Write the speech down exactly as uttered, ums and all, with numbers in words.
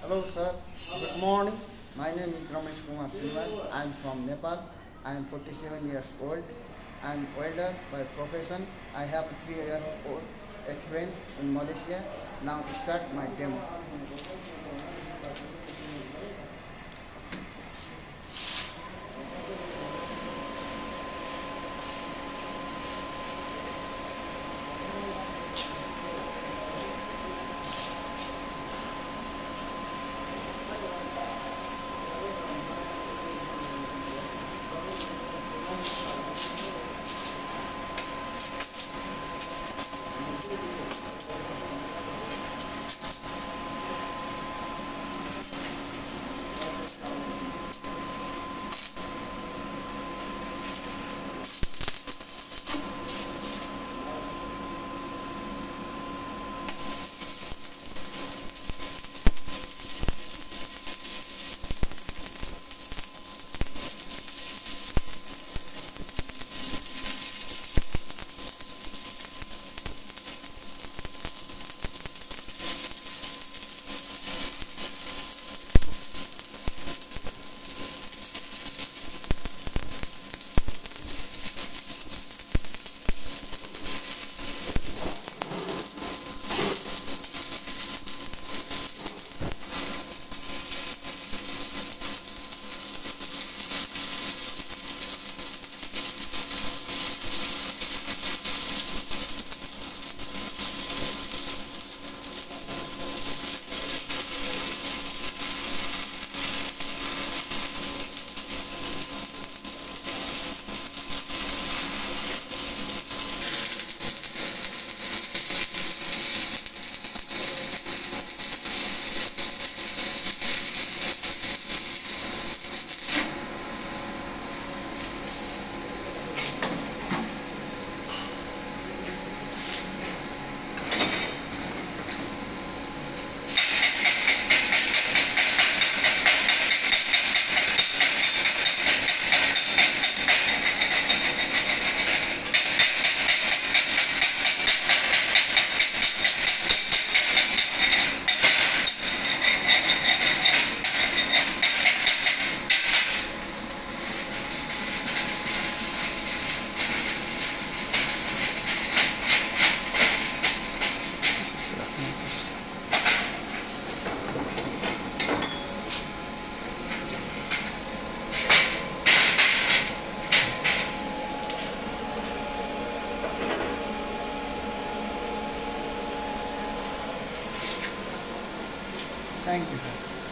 Hello sir, good morning. My name is Ramesh Kumar Silva. I am from Nepal. I am forty-seven years old. I am welder by profession. I have three years old experience in Malaysia. Now to start my demo. Thank you sir.